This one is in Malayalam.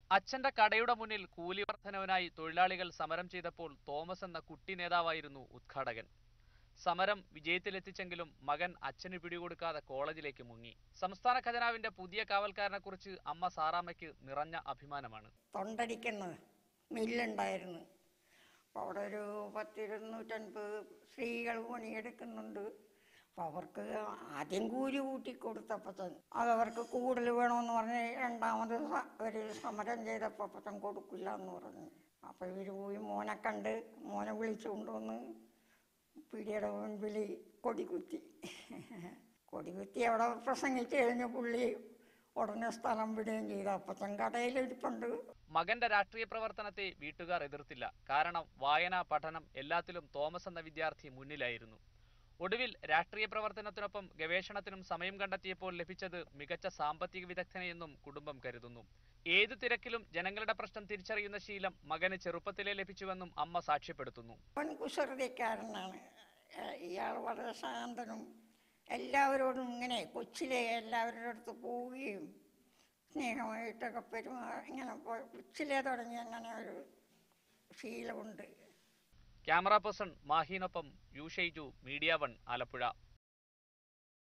അച്ഛന്റെ കടയുടെ മുന്നിൽ കൂലി വർധനവിനായി തൊഴിലാളികൾ സമരം ചെയ്തപ്പോൾ തോമസ് എന്ന കുട്ടി നേതാവായിരുന്നു ഉദ്ഘാടകൻ. സമരം വിജയത്തിലെത്തിച്ചെങ്കിലും മകൻ അച്ഛന് പിടികൊടുക്കാതെ കോളേജിലേക്ക് മുങ്ങി. സംസ്ഥാന ഖജനാവിന്റെ പുതിയ കാവൽക്കാരനെക്കുറിച്ച് അമ്മ സാറാമ്മയ്ക്ക് നിറഞ്ഞ അഭിമാനമാണ്. തൊണ്ടടിക്കുന്ന മില്ലുണ്ടായിരുന്നു. അപ്പോൾ അവിടെ ഒരു 10-250 സ്ത്രീകൾ പണിയെടുക്കുന്നുണ്ട്. അപ്പോൾ അവർക്ക് ആദ്യം കൂലി കൂട്ടി കൊടുത്തപ്പത്തൻ അതവർക്ക് കൂടുതൽ വേണമെന്ന് പറഞ്ഞ് രണ്ടാമത് ഒരു സമരം ചെയ്തപ്പോൾ അപ്പത്തൻ കൊടുക്കില്ല എന്ന് പറഞ്ഞു. അപ്പോൾ ഇവർ പോയി മോനെ കണ്ട് മോനെ വിളിച്ചു കൊണ്ടുവന്ന് പിടിയുടെ മുൻപിൽ കൊടികുത്തി അവിടെ പ്രസംഗിച്ച് കഴിഞ്ഞ് പുള്ളി ഉടനെ സ്ഥലം വിടുകയും ചെയ്തു. അപ്പത്തൻ കടയിലിരിപ്പുണ്ട്. മകന്റെ രാഷ്ട്രീയ പ്രവർത്തനത്തെ വീട്ടുകാർ എതിർത്തില്ല. കാരണം വായന, പഠനം എല്ലാത്തിലും തോമസ് എന്ന വിദ്യാർത്ഥി മുന്നിലായിരുന്നു. ഒടുവിൽ രാഷ്ട്രീയ പ്രവർത്തനത്തിനൊപ്പം ഗവേഷണത്തിനും സമയം കണ്ടെത്തിയപ്പോൾ ലഭിച്ചത് മികച്ച സാമ്പത്തിക വിദഗ്ധനെയെന്നും കുടുംബം കരുതുന്നു. ഏത് തിരക്കിലും ജനങ്ങളുടെ പ്രശ്നം തിരിച്ചറിയുന്ന ശീലം മകന് ചെറുപ്പത്തിലേ ലഭിച്ചുവെന്നും അമ്മ സാക്ഷ്യപ്പെടുത്തുന്നു. കുസൃതിക്കാരനാണ് ഇയാൾ. വളരെ ശാന്തനും, എല്ലാവരോടും ഇങ്ങനെ കൊച്ചിലെ എല്ലാവരുടെ അടുത്ത് പോവുകയും സ്നേഹമായിട്ടൊക്കെ ഇങ്ങനെ കൊച്ചിലെ തുടങ്ങി അങ്ങനെ ഒരു ശീലമുണ്ട്. ക്യാമറ പേഴ്സൺ മാഹിനൊപ്പം യു ഷൈജു, മീഡിയ 1, ആലപ്പുഴ.